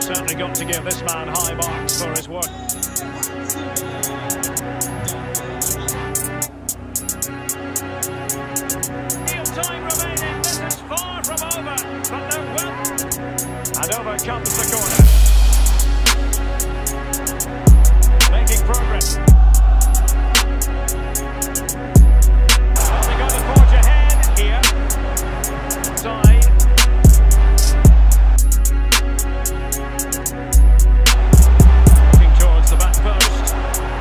certainly got to give this man high marks for his work. Time remaining, this is far from over, but no well. And over comes the corner. Making progress. Well, they're going to forge ahead here. Side. Looking towards the back post.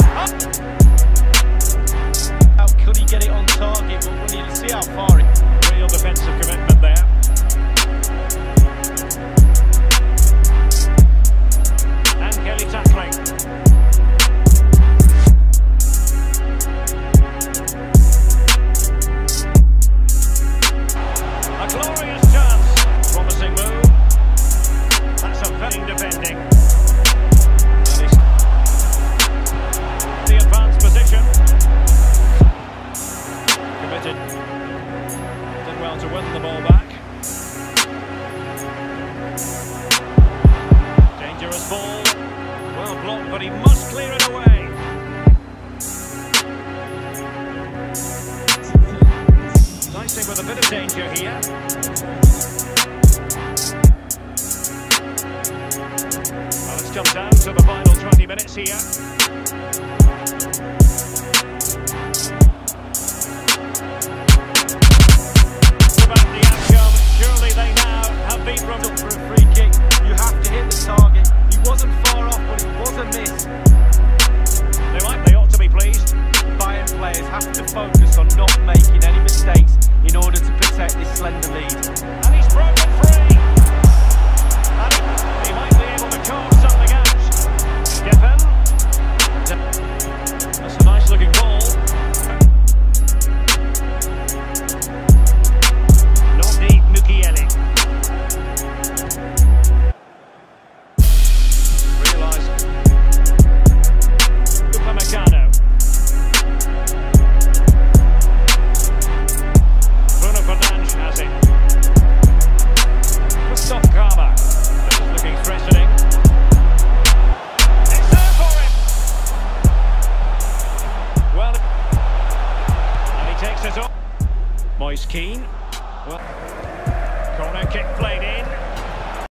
How could he get it on target? But we need to see how far it. Real defensive commitment there. And Kelly tackling. A glorious chance. Promising move. That's a very defending. The advanced position. Committed. Did well to win the ball back. Dangerous ball. Well blocked, but he must clear it away. Dicing with a bit of danger here. Well, it's come down to the final 20 minutes here. Surely they now have been from For a free kick, you have to hit the target. He wasn't far off, but it was a miss. They ought to be pleased. Bayern players have to focus on not making any mistakes in order to protect this slender lead. And he's broken free. And he might be able to carve something out. Skippen. That's a nice looking ball. UPAMECANO. Has it. This is looking threatening. It's there for him. Well, and he takes it up. Moise Keane. Well, corner kick played in.